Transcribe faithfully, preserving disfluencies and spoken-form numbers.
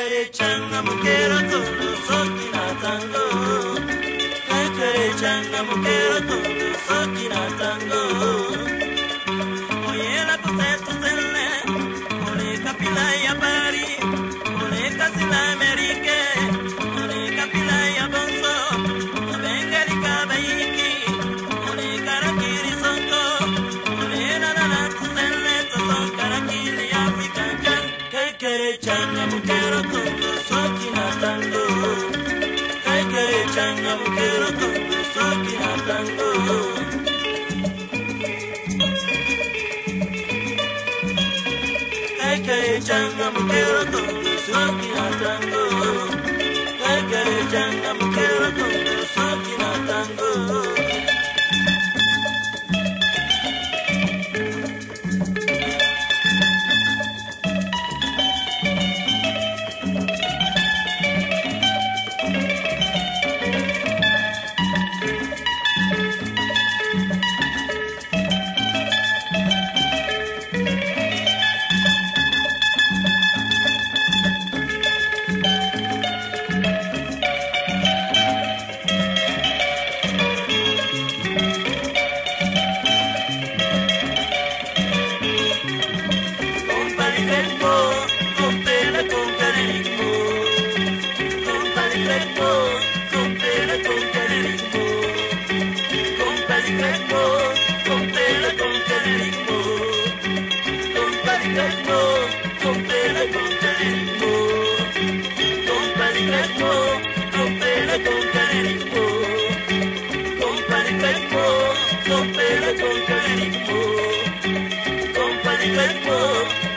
kere changa mukero todo soki na tango. Kai kere changa mukero todo soki na tango. Oye la kusetu sele, ole kapila ya bari, ole kasila amerike, ole kapila ya bonso, ole karika baiki, ole karakiri sonko, ole la la la sele to son karakiri African jazz. Kai kere changa mukero todo soki na tango. Kai kere changa mukero todo soki na tango. Kai kere changa mukero todo soki na tango. Kai kere changa mukero todo soki na tango. Company